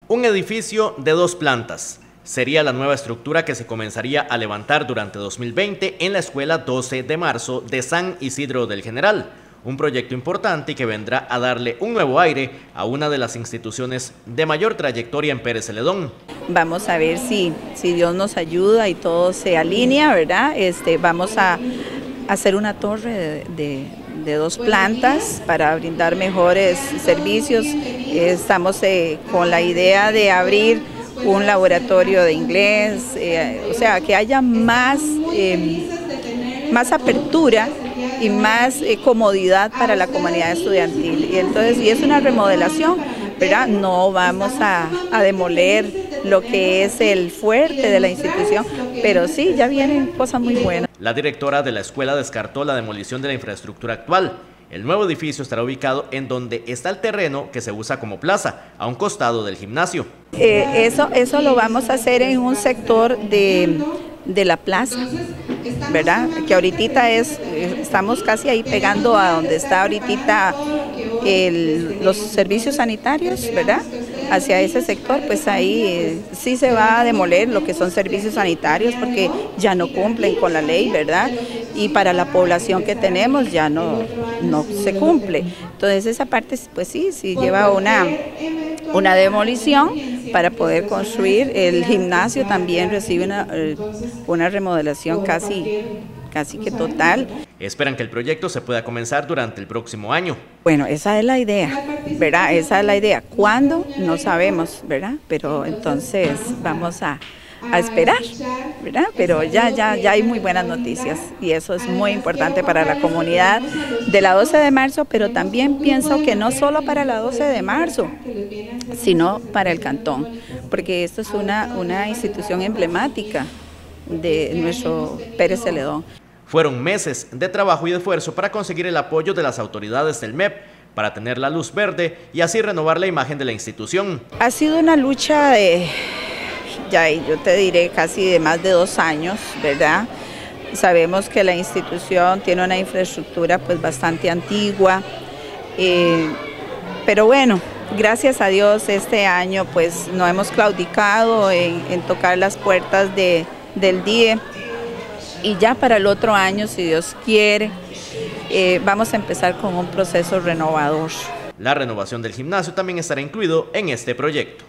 Un edificio de 2 plantas. Sería la nueva estructura que se comenzaría a levantar durante 2020 en la Escuela 12 de Marzo de San Isidro del General. Un proyecto importante y que vendrá a darle un nuevo aire a una de las instituciones de mayor trayectoria en Pérez Celedón. Vamos a ver si Dios nos ayuda y todo se alinea, ¿verdad? Vamos a hacer una torre de 2 plantas para brindar mejores servicios. Estamos con la idea de abrir un laboratorio de inglés, o sea, que haya más apertura y más comodidad para la comunidad estudiantil. Y es una remodelación, ¿verdad? No vamos a demoler lo que es el fuerte de la institución, pero sí, ya vienen cosas muy buenas. La directora de la escuela descartó la demolición de la infraestructura actual. El nuevo edificio estará ubicado en donde está el terreno que se usa como plaza, a un costado del gimnasio. Eso lo vamos a hacer en un sector de la plaza, ¿verdad? Que ahorita estamos casi ahí pegando a donde está ahorita los servicios sanitarios, ¿verdad? Hacia ese sector, pues ahí sí se va a demoler lo que son servicios sanitarios porque ya no cumplen con la ley, ¿verdad? Y para la población que tenemos ya no se cumple. Entonces esa parte, pues sí lleva una demolición para poder construir. El gimnasio también recibe una remodelación casi que total. Esperan que el proyecto se pueda comenzar durante el próximo año. Bueno, esa es la idea, ¿verdad? Esa es la idea. ¿Cuándo? No sabemos, ¿verdad? Pero entonces vamos a esperar, ¿verdad? Pero ya hay muy buenas noticias y eso es muy importante para la comunidad de la 12 de marzo, pero también pienso que no solo para la 12 de marzo, sino para el cantón, porque esto es una institución emblemática de nuestro Pérez Celedón. Fueron meses de trabajo y de esfuerzo para conseguir el apoyo de las autoridades del MEP para tener la luz verde y así renovar la imagen de la institución. Ha sido una lucha yo te diré casi de más de 2 años, ¿verdad? Sabemos que la institución tiene una infraestructura pues bastante antigua, pero bueno, gracias a Dios este año pues no hemos claudicado en tocar las puertas del DIE. Y ya para el otro año, si Dios quiere, vamos a empezar con un proceso renovador. La renovación del gimnasio también estará incluido en este proyecto.